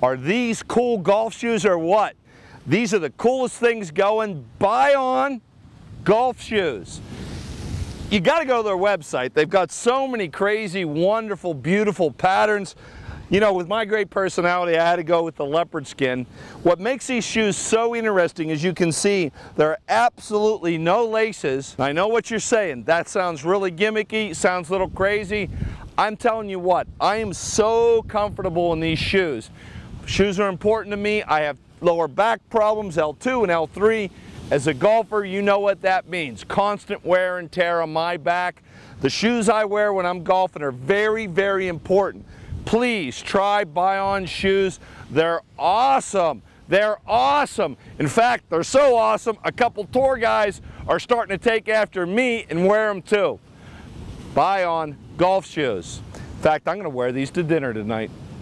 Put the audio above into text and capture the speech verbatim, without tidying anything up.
Are these cool golf shoes or what? These are the coolest things going. Bion golf shoes. You got to go to their website. They've got so many crazy, wonderful, beautiful patterns. You know, with my great personality, I had to go with the leopard skin. What makes these shoes so interesting is you can see there are absolutely no laces. I know what you're saying. That sounds really gimmicky, sounds a little crazy. I'm telling you what, I am so comfortable in these shoes. Shoes are important to me. I have lower back problems, L two and L three. As a golfer, you know what that means. Constant wear and tear on my back. The shoes I wear when I'm golfing are very, very important. Please try Bion shoes. They're awesome. They're awesome. In fact, they're so awesome, a couple tour guys are starting to take after me and wear them too. Bion golf shoes. In fact, I'm going to wear these to dinner tonight.